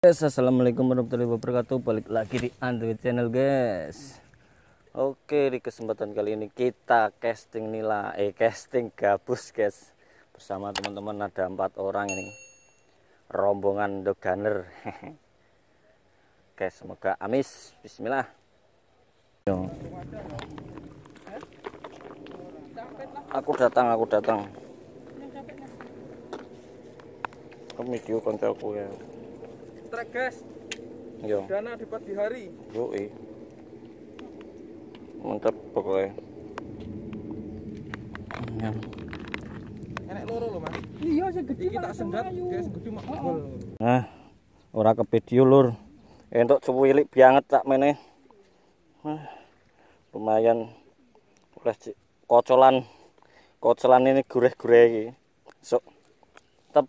Assalamualaikum warahmatullahi wabarakatuh. Balik lagi di Android Channel, guys. Oke, di kesempatan kali ini kita casting nila, casting gabus, guys. Bersama teman-teman ada 4 orang ini. Rombongan doganer. Oke, semoga amis. Bismillah. Aku datang. Ke video koncoku ya. Trek, guys. Yo. Dana di pagi hari. Yoi. Mantap pokoknya. Ya. Enek loro lho, Mas. Iya, sing gede Iki tak sendat, guys, gede mak bol. Nah, ora ke video lur. Entuk cuwilik banget tak meneh. Lumayan kocolan ini gurih-gurih iki. Sok. Tetep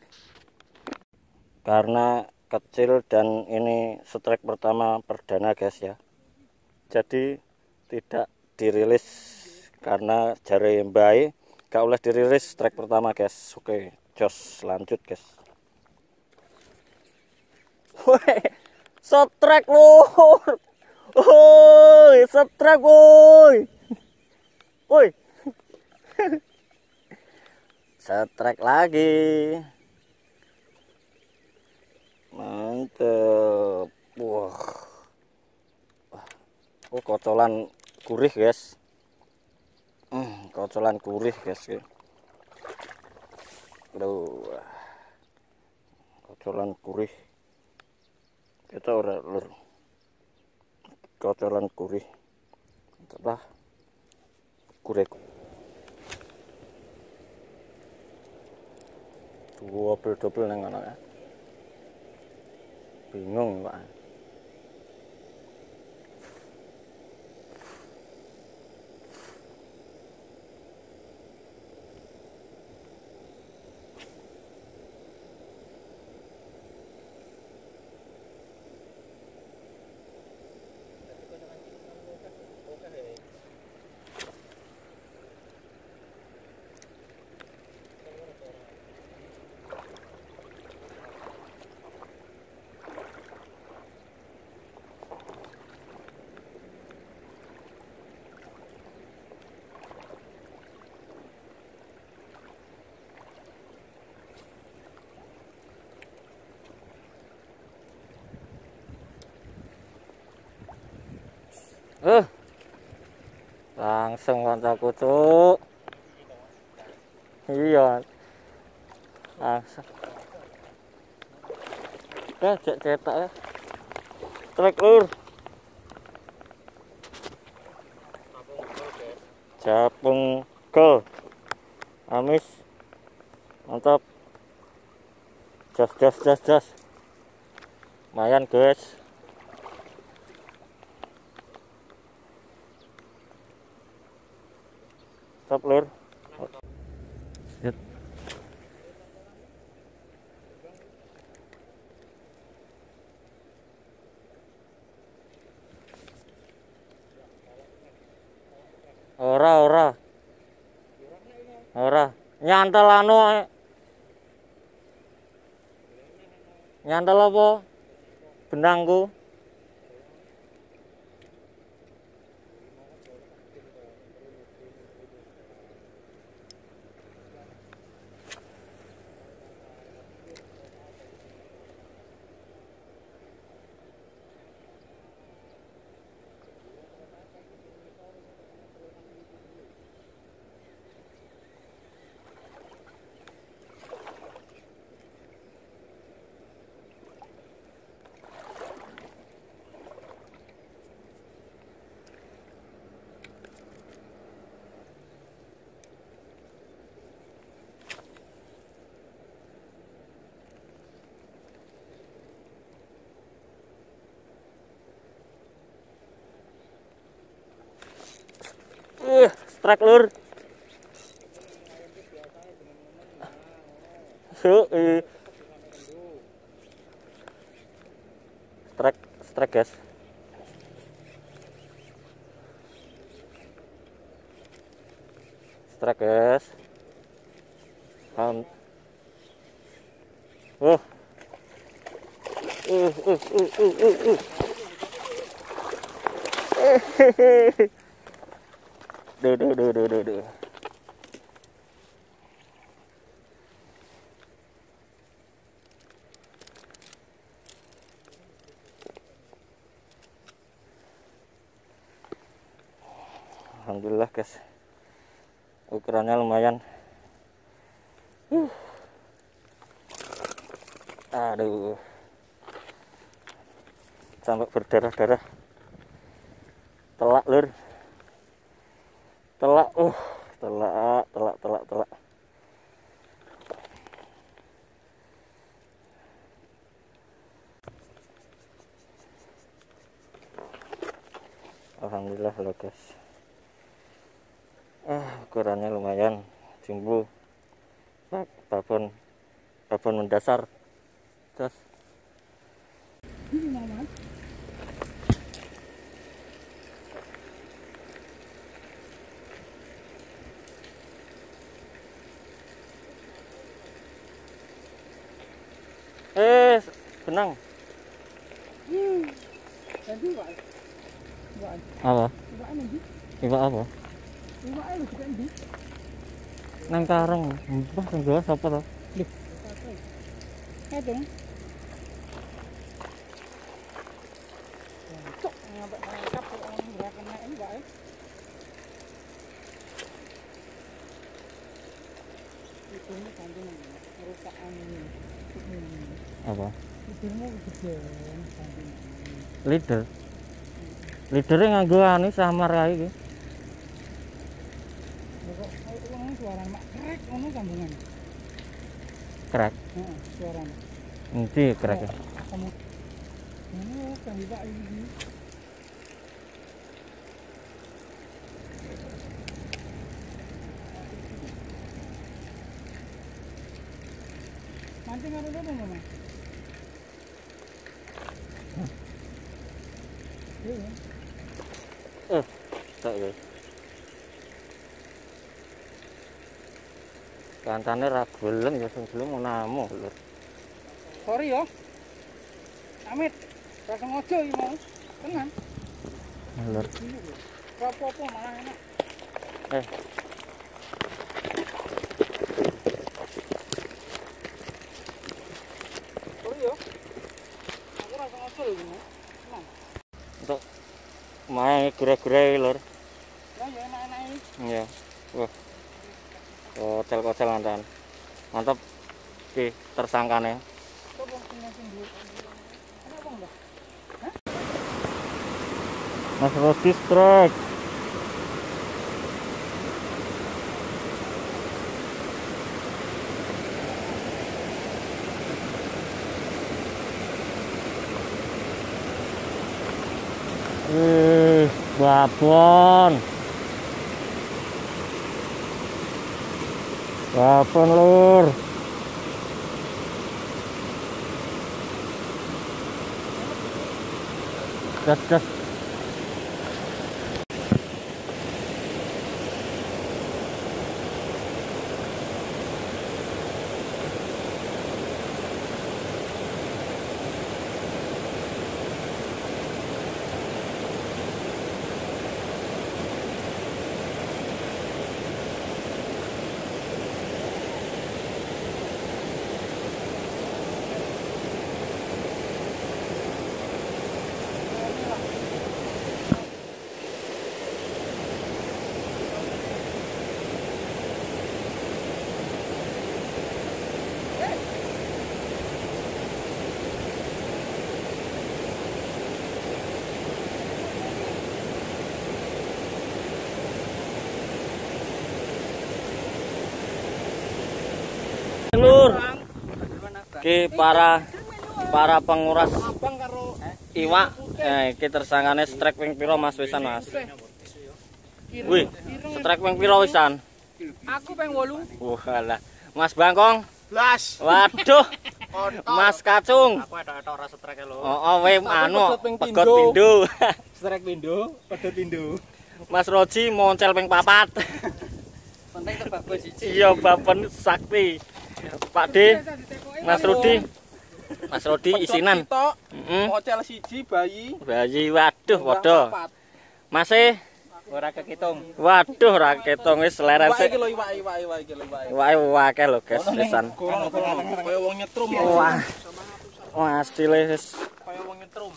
karena kecil dan ini strike pertama perdana, guys ya. Jadi tidak dirilis karena jari mbae gak oleh dirilis strike pertama, guys. Oke, jos lanjut, guys. Woi, strike lur. Woi, strike woi. Woi. Strike lagi. Mantep. Wah. Oh, kocolan gurih, guys. Kocolan gurih, guys. Aduh. Kocolan gurih. Kita ora lur. Kocolan gurih. Mantap lah. Gurih. Double nang ana. Bingung, Pak. Langsung koncoku, Cuk. Iya. Langsung. Cetak ya. Strike lur. Capung gol. Amis. Mantap. Jas. Lumayan, guys. Stop lur. Ora. Nyantel Nyantel apa? Benangku. Strike lur. Strike, guys. Strike, guys. Duh. Alhamdulillah guys, ukurannya lumayan. Aduh, sampai berdarah-darah. Telak lur, telak. Telak. Alhamdulillah loh guys. Ukurannya lumayan, jumbo, babon mendasar, jas. Benang. Apa? Iwak apa? Nang karang, mbah sing gawa sapa to? Lho. Kadang. Cok ngambek ngangkap kok orang gerakan nek iki, Pak. Itu ini kandung rusak angin. Apa? Lidernya kegedean kandung. Lider. Lidernya nganggo anu samar kae iki. Suara mak krek ono sambungan. Krek. Heeh, suarane. Endi krek? Kamu. Ini kan Pak ini. Mancing karo apa, Mas? Tak ya. Kancane ra gelem ya sing gelem namu lur. Sorry yo. Amit. Ra sengaja iki mau. Tenan. Lur. Ora apa-apa malah enak. Sorry yo. Aku ra sengaja iki mau. Tenan. Untuk main gure-gure lur. Ya enak-enak iki. Iya. Wah. Kocel-kocel mantan. Mantap. Oke, tersangkane. Mas Rodi strike. Babon. Babon lur. Gas. Lur. Ki para penguras iwak, iki tersangkane strike ping pira Mas wisan Mas? Wih, strike ping pira wisan? Aku ping 8. Walah. Mas Bangkong? 12. Waduh. Mas Kacung. Aku etok ora strike lho. We anu pegot pindho. Strike pindho, pedot pindho. Mas Roji moncel ping 4. Penting tebak siji. Iya, babon sakti. Pak D, Mas Rudi, Mas Rodi isinan. Ocel siji bayi. Bayi waduh padha. Masih Ora kekitung. waduh ra ketung wis leren Iwake sik. iki lho iwake iki lho iwake. Wae akeh lho guys, pisan. Kaya wong nyetrum. Wah. Wah, asile wis Kaya wong nyetrum.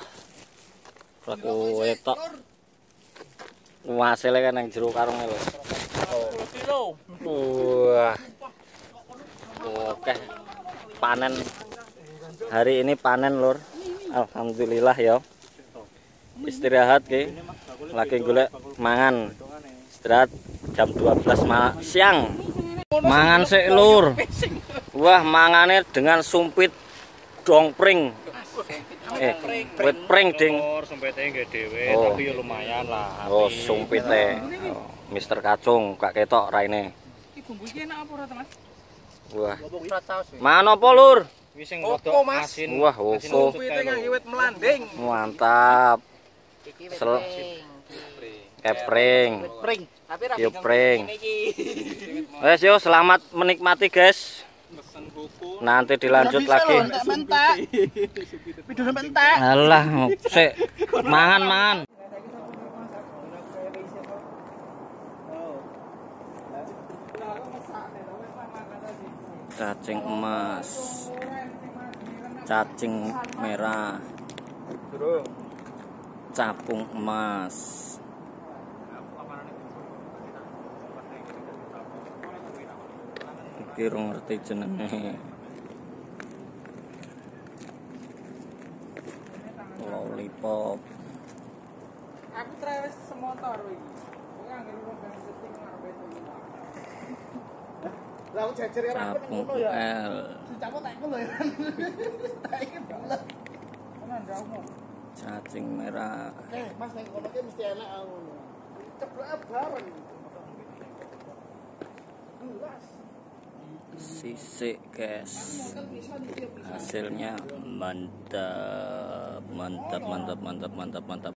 laku etok. Wah, asile kan nang jero karunge lho. 10 kilo. Wah. Oke. Panen. Hari ini panen, Lur. Alhamdulillah ya. Istirahat ke. Lagi golek mangan. Istirahat jam 12 siang. Mangan sik, Lur. Wah, mangane dengan sumpit dongpring. Wit pring ding. Sumpite nggih dhewe, Oh. tapi ya lumayan lah. Oh, sumpite. Oh, Mister Kacung, gak ketok raine. Iki bumbu iki enak apa ora, Mas? Wah. Ora taus. Mangan apa, Lur? Wis sing Opo, rodok Mas. asin. Wah, opo. Sumpite ngangge wit melanding. Mantap. Sel kepring. Pring, tapi ra Yo pring. Wes yo selamat menikmati, guys. Pesen buku. Nanti dilanjut lagi. mentak. Video mentak. Alah, sik. Mangan. Cacing emas. Cacing merah. Capung emas. Iki ora ngerti jenenge. Lollipop. Aku trewes semotor iki. Kowe anggere wong ben setting ngarepe itu. Lah aku jejer ora aku Capung ngono ya. L. Dicapuk tak iku lho ya. Tak iki bulet. Ono ndakmu. Cacing merah. Mas nek kono ki mesti enak aku. Cebloke bareng. Gelas. Sisik, guys. Hasilnya mantap.